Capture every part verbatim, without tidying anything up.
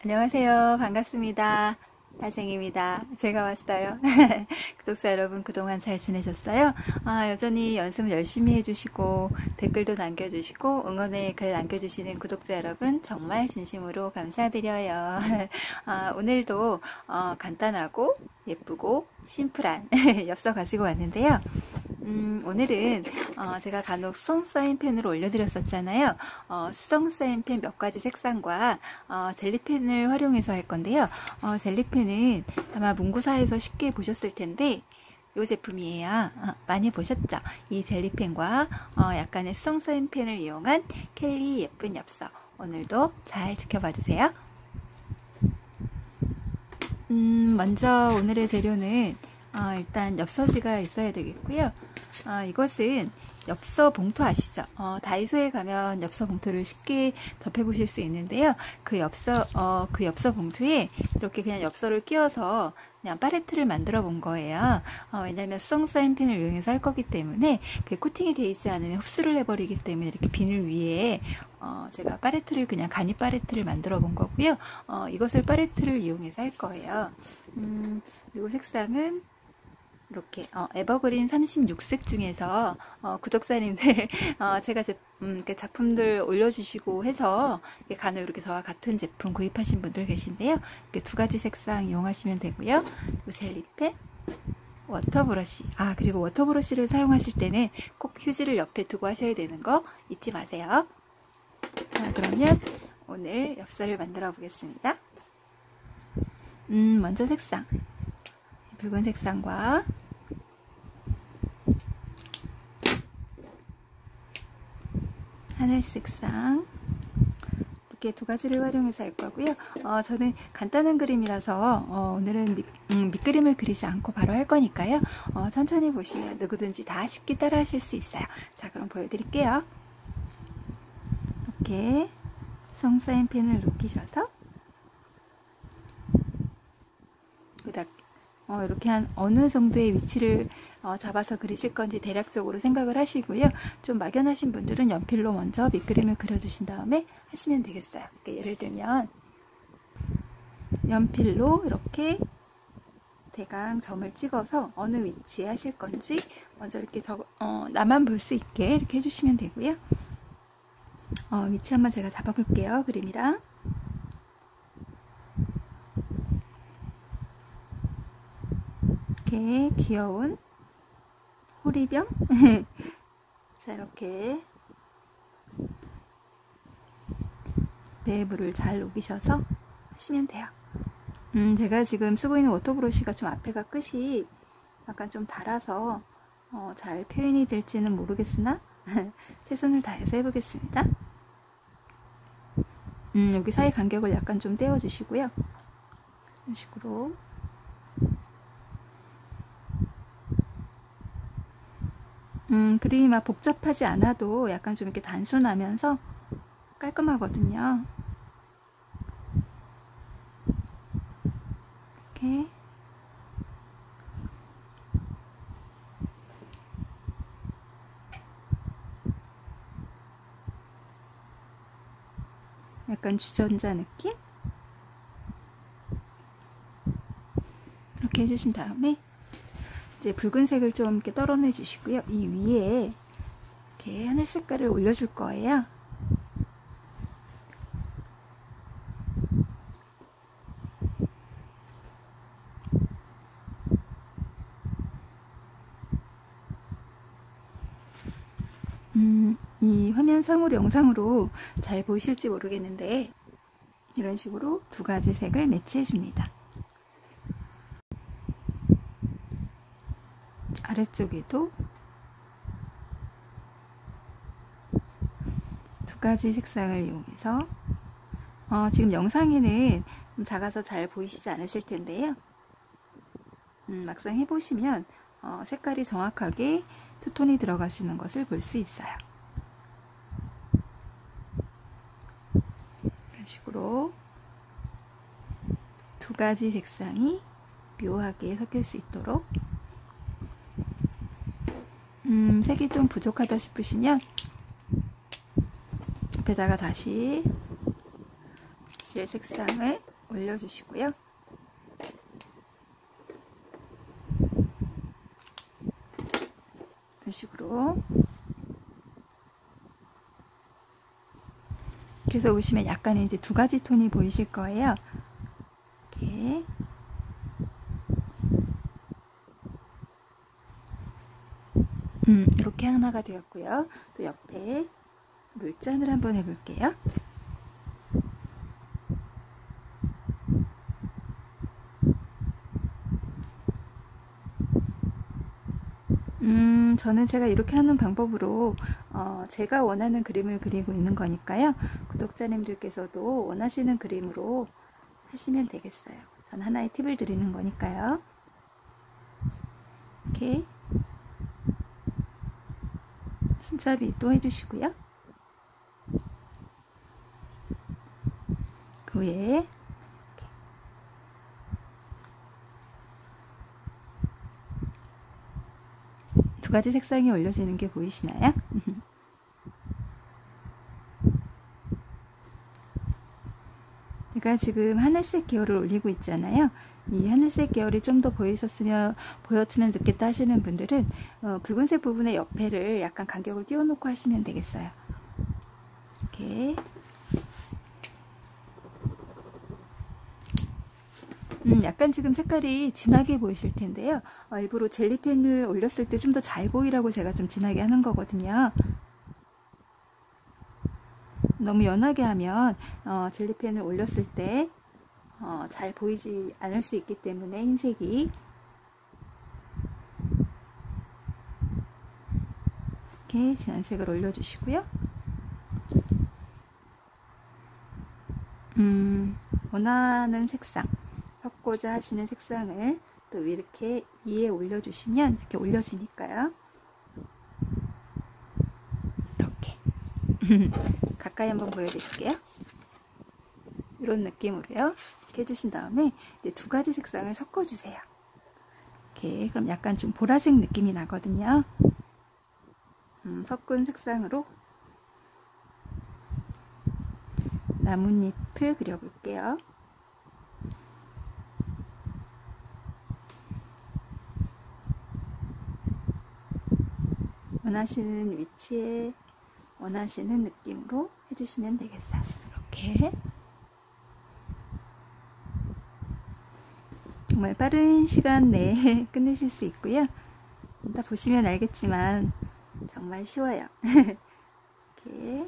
안녕하세요. 반갑습니다. 달생입니다. 제가 왔어요. 구독자 여러분 그동안 잘 지내셨어요? 아, 여전히 연습 열심히 해주시고 댓글도 남겨주시고 응원의 글 남겨주시는 구독자 여러분 정말 진심으로 감사드려요. 아, 오늘도 어, 간단하고 예쁘고 심플한 엽서 가지고 왔는데요. 음, 오늘은 어, 제가 간혹 수성 사인펜으로 올려드렸었잖아요. 어, 수성 사인펜 몇 가지 색상과 어, 젤리펜을 활용해서 할 건데요. 어, 젤리펜은 아마 문구사에서 쉽게 보셨을 텐데 이 제품이에요. 어, 많이 보셨죠? 이 젤리펜과 어, 약간의 수성 사인펜을 이용한 켈리 예쁜 엽서, 오늘도 잘 지켜봐 주세요. 음, 먼저 오늘의 재료는 어, 일단 엽서지가 있어야 되겠고요. 어, 이것은 엽서 봉투 아시죠? 어, 다이소에 가면 엽서 봉투를 쉽게 접해 보실 수 있는데요. 그 엽서, 어, 그 엽서 봉투에 이렇게 그냥 엽서를 끼워서 그냥 팔레트를 만들어 본 거예요. 어, 왜냐면 수성 사인펜을 이용해서 할 거기 때문에 그 코팅이 되어 있지 않으면 흡수를 해버리기 때문에 이렇게 비늘 위에 어, 제가 팔레트를 그냥 간이 팔레트를 만들어 본 거고요. 어, 이것을 팔레트를 이용해서 할 거예요. 음, 그리고 색상은 이렇게 어, 에버그린 삼십육 색 중에서 어, 구독자님들 어, 제가 제, 음, 작품들 올려주시고 해서 간혹 이렇게 저와 같은 제품 구입하신 분들 계신데요. 이렇게 두 가지 색상 이용하시면 되고요. 젤리펜, 워터브러쉬. 아, 그리고 워터브러쉬를 사용하실 때는 꼭 휴지를 옆에 두고 하셔야 되는 거 잊지 마세요. 자, 그러면 오늘 엽서를 만들어 보겠습니다. 음, 먼저 색상. 붉은 색상과 하늘 색상, 이렇게 두 가지를 활용해서 할 거고요. 어, 저는 간단한 그림이라서 어, 오늘은 밑, 음, 밑그림을 그리지 않고 바로 할 거니까요. 어, 천천히 보시면 누구든지 다 쉽게 따라 하실 수 있어요. 자, 그럼 보여드릴게요. 이렇게 수성 사인펜을 녹이셔서 그다음 어, 이렇게 한 어느 정도의 위치를 어, 잡아서 그리실 건지 대략적으로 생각을 하시고요. 좀 막연하신 분들은 연필로 먼저 밑그림을 그려두신 다음에 하시면 되겠어요. 그러니까 예를 들면 연필로 이렇게 대강 점을 찍어서 어느 위치에 하실 건지 먼저 이렇게 적, 어, 나만 볼 수 있게 이렇게 해주시면 되고요. 어, 위치 한번 제가 잡아볼게요. 그림이랑. 이렇게 귀여운 호리병. 자, 이렇게 내부를 잘 녹이셔서 하시면 돼요. 음, 제가 지금 쓰고 있는 워터브러쉬가 좀 앞에가 끝이 약간 좀 달아서 어, 잘 표현이 될지는 모르겠으나 최선을 다해서 해보겠습니다. 음, 여기 사이 간격을 약간 좀 떼어주시고요. 이런 식으로. 음, 그림이 막 복잡하지 않아도 약간 좀 이렇게 단순하면서 깔끔하거든요. 이렇게. 약간 주전자 느낌? 이렇게 해주신 다음에 이제 붉은색을 좀 이렇게 떨어내 주시고요. 이 위에 이렇게 하늘 색깔을 올려줄 거예요. 음, 이 화면상으로 영상으로 잘 보이실지 모르겠는데 이런 식으로 두 가지 색을 매치해 줍니다. 아래쪽에도 두 가지 색상을 이용해서 어, 지금 영상에는 좀 작아서 잘 보이시지 않으실 텐데요. 음, 막상 해보시면 어, 색깔이 정확하게 투톤이 들어가시는 것을 볼 수 있어요. 이런 식으로 두 가지 색상이 묘하게 섞일 수 있도록 음, 색이 좀 부족하다 싶으시면 옆에다가 다시 실 색상을 올려주시고요. 이런 식으로. 그래서 보시면 약간 이제 두 가지 톤이 보이실 거예요. 이렇게. 음, 이렇게 하나가 되었고요. 또 옆에 물잔을 한번 해볼게요. 음, 저는 제가 이렇게 하는 방법으로 어, 제가 원하는 그림을 그리고 있는 거니까요. 구독자님들께서도 원하시는 그림으로 하시면 되겠어요. 저는 하나의 팁을 드리는 거니까요. 이렇게 손잡이 또 해주시고요. 그 위에 두 가지 색상이 올려지는 게 보이시나요? 제가 지금 하늘색 계열을 올리고 있잖아요. 이 하늘색 계열이 좀 더 보이셨으면 보였으면 좋겠다 하시는 분들은 어, 붉은색 부분의 옆에를 약간 간격을 띄워놓고 하시면 되겠어요. 이렇게. 음, 약간 지금 색깔이 진하게 보이실 텐데요. 어, 일부러 젤리펜을 올렸을 때 좀 더 잘 보이라고 제가 좀 진하게 하는 거거든요. 너무 연하게 하면 어, 젤리펜을 올렸을 때 어, 잘 보이지 않을 수 있기 때문에 흰색이 이렇게 진한 색을 올려주시고요. 음, 원하는 색상, 섞고자 하시는 색상을 또 이렇게 위에 올려주시면 이렇게 올려지니까요. 이렇게 가까이 한번 보여드릴게요. 이런 느낌으로요. 이렇게 해주신 다음에 이제 두 가지 색상을 섞어주세요. 이렇게 그럼 약간 좀 보라색 느낌이 나거든요. 음, 섞은 색상으로 나뭇잎을 그려볼게요. 원하시는 위치에 원하시는 느낌으로 해주시면 되겠어요. 이렇게 정말 빠른 시간 내에 끝내실 수 있고요. 다 보시면 알겠지만 정말 쉬워요. 이렇게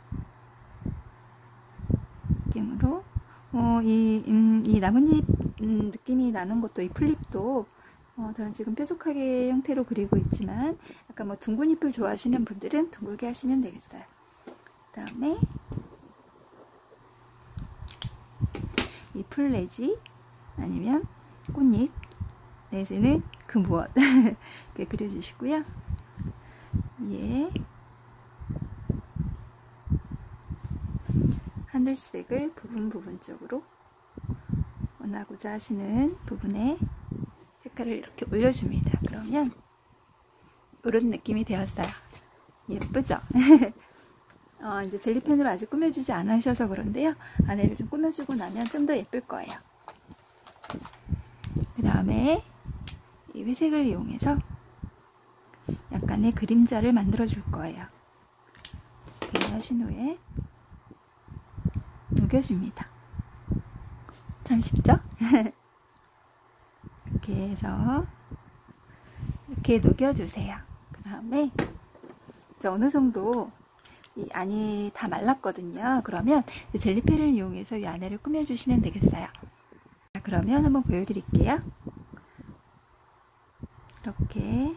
느낌으로 어, 이, 음, 이 나뭇잎 음, 느낌이 나는 것도 이 풀잎도 어, 저는 지금 뾰족하게 형태로 그리고 있지만 약간 뭐 둥근 잎을 좋아하시는 분들은 둥글게 하시면 되겠어요. 그 다음에 이 풀 내지 아니면 꽃잎 내지는 그 무엇 이렇게 그려주시고요. 위에 하늘색을 부분 부분적으로 원하고자 하시는 부분에 색깔을 이렇게 올려줍니다. 그러면 이런 느낌이 되었어요. 예쁘죠? 어, 이제 젤리펜으로 아직 꾸며주지 않으셔서 그런데요. 안에를 좀 꾸며주고 나면 좀 더 예쁠 거예요. 그 다음에 이 회색을 이용해서 약간의 그림자를 만들어 줄 거예요. 이렇게 하신 후에 녹여줍니다. 참 쉽죠? 이렇게 해서 이렇게 녹여주세요. 그 다음에 어느 정도 이 안이 다 말랐거든요. 그러면 젤리펜을 이용해서 이 안에를 꾸며주시면 되겠어요. 자, 그러면 한번 보여드릴게요. 이렇게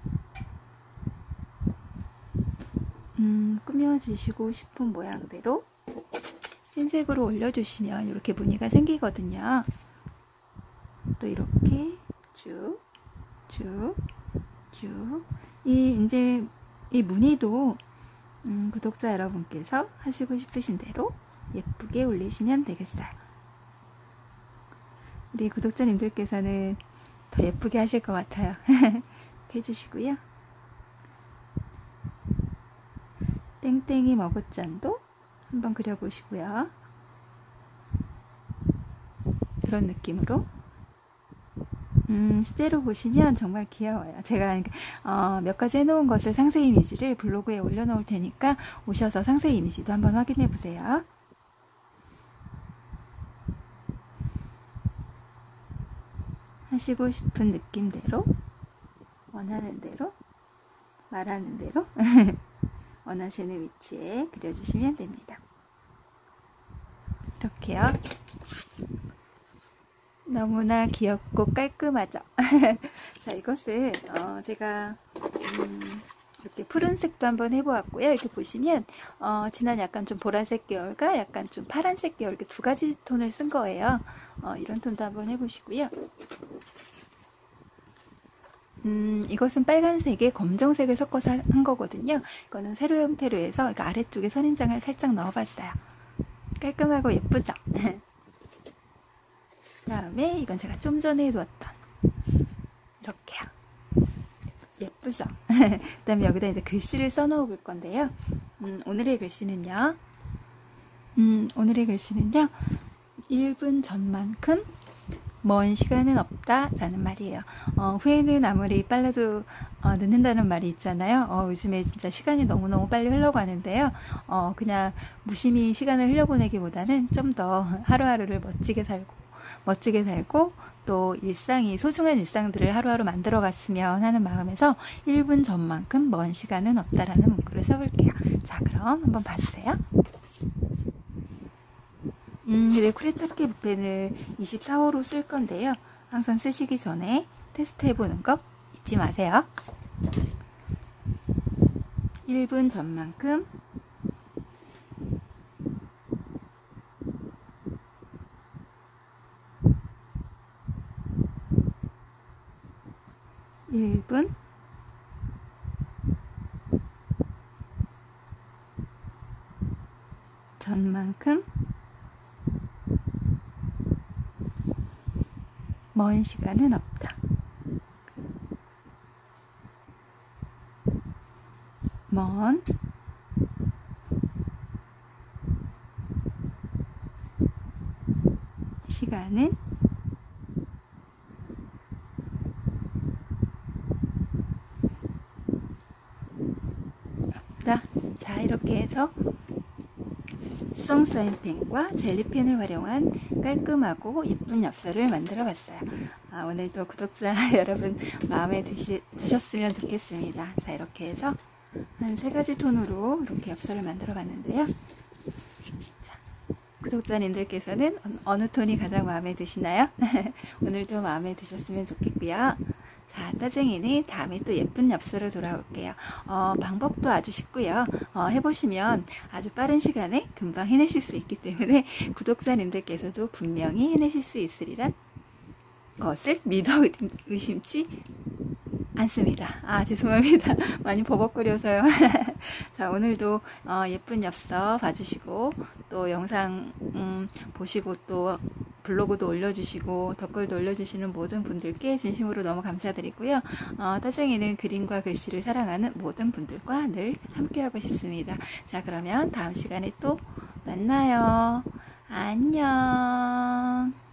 음, 꾸며주시고 싶은 모양대로 흰색으로 올려주시면 이렇게 무늬가 생기거든요. 또 이렇게 쭉, 쭉, 쭉. 이 이제 이 무늬도 음, 구독자 여러분께서 하시고 싶으신 대로 예쁘게 올리시면 되겠어요. 우리 구독자님들께서는 더 예쁘게 하실 것 같아요. 이렇게 해주시고요. 땡땡이 머그잔도 한번 그려보시고요. 이런 느낌으로 음, 실제로 보시면 정말 귀여워요. 제가 어, 몇 가지 해놓은 것을 상세 이미지를 블로그에 올려놓을 테니까 오셔서 상세 이미지도 한번 확인해 보세요. 하시고 싶은 느낌대로, 원하는 대로, 말하는 대로 원하시는 위치에 그려주시면 됩니다. 이렇게요. 너무나 귀엽고 깔끔하죠? 자, 이것은 어, 제가 음, 이렇게 푸른색도 한번 해보았고요. 이렇게 보시면 어, 진한 약간 좀 보라색 계열과 약간 좀 파란색 계열, 이렇게 두 가지 톤을 쓴 거예요. 어, 이런 톤도 한번 해보시고요. 음, 이것은 빨간색에 검정색을 섞어서 한 거거든요. 이거는 세로 형태로 해서 그러니까 아래쪽에 선인장을 살짝 넣어봤어요. 깔끔하고 예쁘죠? 다음에 이건 제가 좀 전에 해두었던 이렇게요. 예쁘죠? 그 다음에 여기다 이제 글씨를 써놓을 건데요. 음, 오늘의 글씨는요. 음, 오늘의 글씨는요. 일 분 전만큼 먼 시간은 없다 라는 말이에요. 어, 후회는 아무리 빨라도 어, 늦는다는 말이 있잖아요. 어, 요즘에 진짜 시간이 너무너무 빨리 흘러가는데요. 어, 그냥 무심히 시간을 흘려보내기보다는 좀 더 하루하루를 멋지게 살고 멋지게 살고 또 일상이 소중한 일상들을 하루하루 만들어 갔으면 하는 마음에서 일 분 전만큼 먼 시간은 없다라는 문구를 써볼게요. 자, 그럼 한번 봐주세요. 음, 그래, 쿠레타케 붓펜을 이십사 호로 쓸 건데요. 항상 쓰시기 전에 테스트 해보는 거 잊지 마세요. 일 분 전만큼 일 분 전만큼 먼 시간은 없다. 먼 시간은 없다. 자, 이렇게 해서 수성 사인펜과 젤리펜을 활용한 깔끔하고 예쁜 엽서를 만들어 봤어요. 아, 오늘도 구독자 여러분 마음에 드시, 드셨으면 좋겠습니다. 자, 이렇게 해서 한 세 가지 톤으로 이렇게 엽서를 만들어 봤는데요. 자, 구독자님들께서는 어느 톤이 가장 마음에 드시나요? 오늘도 마음에 드셨으면 좋겠고요. 자, 따쟁이는 다음에 또 예쁜 엽서로 돌아올게요. 어, 방법도 아주 쉽고요. 어, 해보시면 아주 빠른 시간에 금방 해내실 수 있기 때문에 구독자님들께서도 분명히 해내실 수 있으리란 것을 믿어 의심치 않습니다. 아, 죄송합니다. 많이 버벅거려서요. 자, 오늘도 어, 예쁜 엽서 봐주시고 또 영상 음, 보시고 또 블로그도 올려주시고 댓글도 올려주시는 모든 분들께 진심으로 너무 감사드리고요. 어, 따쟁이는 그림과 글씨를 사랑하는 모든 분들과 늘 함께하고 싶습니다. 자, 그러면 다음 시간에 또 만나요. 안녕.